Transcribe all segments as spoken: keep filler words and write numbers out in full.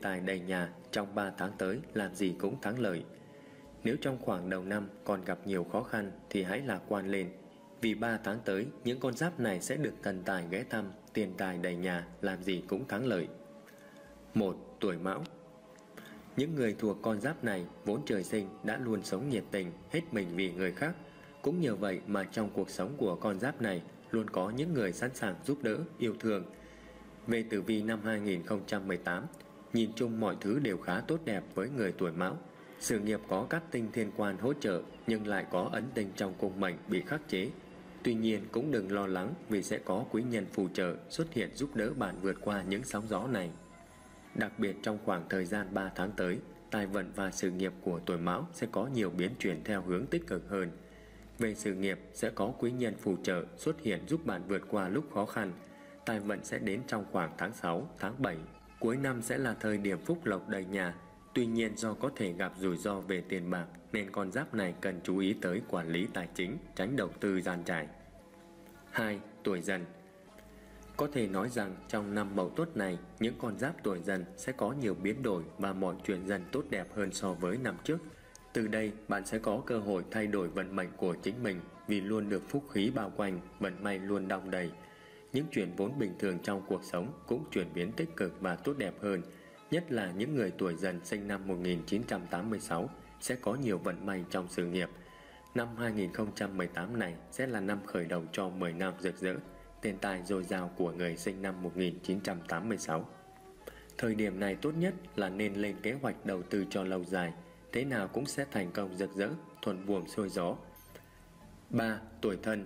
tài đầy nhà, trong ba tháng tới làm gì cũng thắng lợi. Nếu trong khoảng đầu năm còn gặp nhiều khó khăn thì hãy lạc quan lên, vì ba tháng tới những con giáp này sẽ được thần tài ghé thăm, tiền tài đầy nhà, làm gì cũng thắng lợi. Một. Tuổi Mão. Những người thuộc con giáp này vốn trời sinh đã luôn sống nhiệt tình, hết mình vì người khác. Cũng nhờ vậy mà trong cuộc sống của con giáp này luôn có những người sẵn sàng giúp đỡ, yêu thương. Về tử vi năm hai nghìn không trăm mười tám, nhìn chung mọi thứ đều khá tốt đẹp với người tuổi Mão. Sự nghiệp có các tinh thiên quan hỗ trợ, nhưng lại có ấn tinh trong cung mệnh bị khắc chế. Tuy nhiên cũng đừng lo lắng, vì sẽ có quý nhân phù trợ xuất hiện giúp đỡ bạn vượt qua những sóng gió này. Đặc biệt trong khoảng thời gian ba tháng tới, tài vận và sự nghiệp của tuổi Mão sẽ có nhiều biến chuyển theo hướng tích cực hơn. Về sự nghiệp, sẽ có quý nhân phù trợ xuất hiện giúp bạn vượt qua lúc khó khăn. Tài vận sẽ đến trong khoảng tháng sáu, tháng bảy. Cuối năm sẽ là thời điểm phúc lộc đầy nhà. Tuy nhiên do có thể gặp rủi ro về tiền bạc, nên con giáp này cần chú ý tới quản lý tài chính, tránh đầu tư gian trải. Hai. Tuổi Dần. Có thể nói rằng trong năm Mậu Tuất này, những con giáp tuổi Dần sẽ có nhiều biến đổi và mọi chuyện dần tốt đẹp hơn so với năm trước. Từ đây, bạn sẽ có cơ hội thay đổi vận mệnh của chính mình, vì luôn được phúc khí bao quanh, vận may luôn đong đầy. Những chuyện vốn bình thường trong cuộc sống cũng chuyển biến tích cực và tốt đẹp hơn. Nhất là những người tuổi Dần sinh năm một nghìn chín trăm tám mươi sáu sẽ có nhiều vận may trong sự nghiệp. Năm hai nghìn không trăm mười tám này sẽ là năm khởi đầu cho mười năm rực rỡ, tiền tài dồi dào của người sinh năm một nghìn chín trăm tám mươi sáu. Thời điểm này tốt nhất là nên lên kế hoạch đầu tư cho lâu dài, thế nào cũng sẽ thành công rực rỡ, thuận buồm xuôi gió. Ba. Tuổi Thân.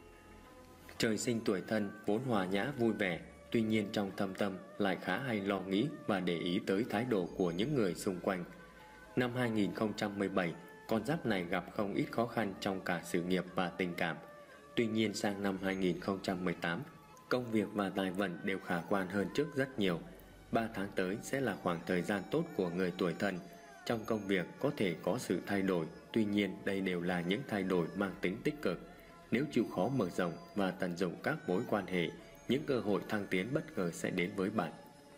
Trời sinh tuổi Thân vốn hòa nhã vui vẻ, tuy nhiên trong thâm tâm lại khá hay lo nghĩ và để ý tới thái độ của những người xung quanh. Năm hai nghìn không trăm mười bảy, con giáp này gặp không ít khó khăn trong cả sự nghiệp và tình cảm. Tuy nhiên sang năm hai nghìn không trăm mười tám, công việc và tài vận đều khả quan hơn trước rất nhiều. ba tháng tới sẽ là khoảng thời gian tốt của người tuổi Thân. Trong công việc có thể có sự thay đổi, tuy nhiên đây đều là những thay đổi mang tính tích cực. Nếu chịu khó mở rộng và tận dụng các mối quan hệ, những cơ hội thăng tiến bất ngờ sẽ đến với bạn.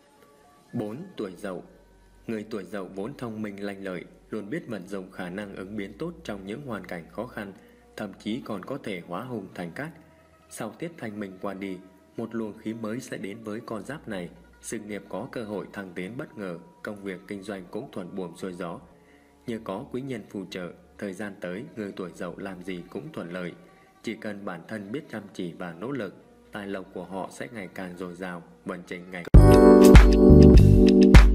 Bốn. Tuổi Dậu. Người tuổi Dậu vốn thông minh lanh lợi, luôn biết vận dụng khả năng ứng biến tốt trong những hoàn cảnh khó khăn, thậm chí còn có thể hóa hung thành cát. Sau tiết thanh minh qua đi, một luồng khí mới sẽ đến với con giáp này. Sự nghiệp có cơ hội thăng tiến bất ngờ, công việc kinh doanh cũng thuận buồm xuôi gió. Nhờ có quý nhân phù trợ, thời gian tới người tuổi Dậu làm gì cũng thuận lợi. Chỉ cần bản thân biết chăm chỉ và nỗ lực, tài lộc của họ sẽ ngày càng dồi dào, vận trình ngày càng